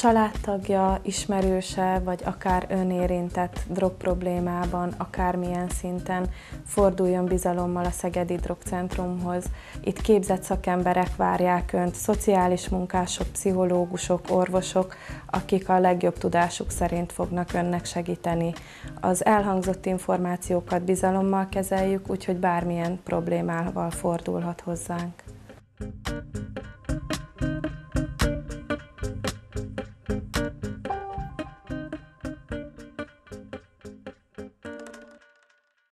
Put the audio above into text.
családtagja, ismerőse, vagy akár önérintett drogproblémában, akármilyen szinten forduljon bizalommal a Szegedi Drogcentrumhoz. Itt képzett szakemberek várják Önt, szociális munkások, pszichológusok, orvosok, akik a legjobb tudásuk szerint fognak Önnek segíteni. Az elhangzott információkat bizalommal kezeljük, úgyhogy bármilyen problémával fordulhat hozzánk.